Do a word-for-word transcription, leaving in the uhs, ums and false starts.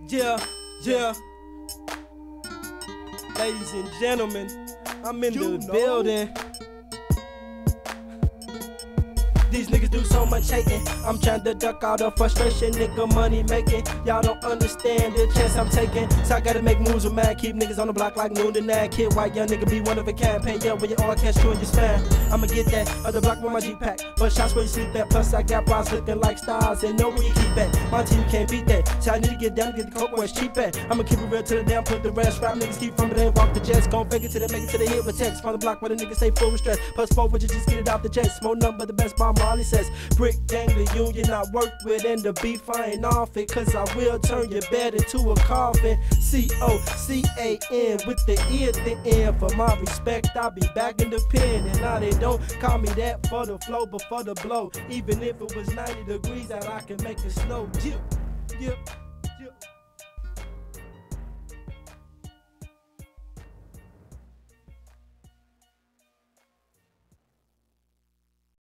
Yeah, yeah. Ladies and gentlemen, I'm in You the know. building. These niggas do so much hating. I'm trying to duck all the frustration, nigga money making. Y'all don't understand the chance I'm taking. So I gotta make moves with mad. Keep niggas on the block like noon to nine. Kid white young nigga be one of a kind. Pay up when you all cash you and your spam. I'ma get that other block with my G-Pack. But shots where you sleep at. Plus I got bras looking like stars and know where you keep at. My team can't beat that. So I need to get down to get the coke where it's cheap at. I'ma keep it real to the down, put the rest. Rap niggas keep from it and walk the jets. Gon' fake it till they make it to the hit with text. From the block where the niggas stay full with stress. Plus four with you just get it off the jet. Smoke number the best bomb Molly says. Brick gang the union I work with and the beef I ain't off it. Cause I will turn your bed into a coffin. C O C A N with the E at the end. For my respect I be back in the pen. And now they don't call me that for the flow but for the blow. Even if it was ninety degrees that I can make it snow. Yep, yep.